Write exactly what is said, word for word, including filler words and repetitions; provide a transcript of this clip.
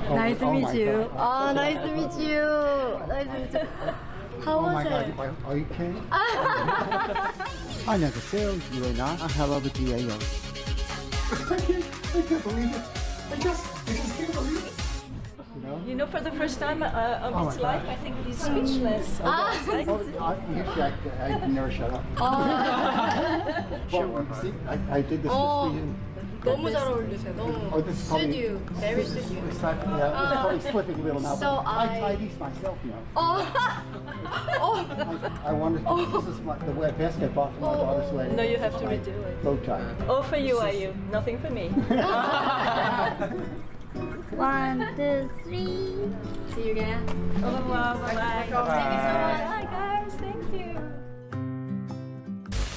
Nice to oh meet my you. God. Ah, nice to meet you. Nice to meet you. How Oh was my it? God, are you kidding? 안녕하세요, 유에나. Hello, 요리해요. I can't, I can't believe it. I just, I just can't believe it. You know? You know, for the first time uh, of Oh his my life, God. I think he's speechless. Ah. Oh, I, usually I, I can never shut up. Well, see, I, I did this Oh. just for you. 너무 잘 어울리세요. 너무 Oh, this is probably, suit you. Very suit you. It's like, yeah, it's probably slipping a little now, So but I, I- tie these myself, you know. Oh. Oh. I, I wanted to, this is my, the wear vest I bought for my daughter's wedding. No, you have to My redo it. bow tie. All for you, are you? Nothing for me. One, two, three. See you again. Au revoir, bye bye. Thank you so much. Bye guys, thank you.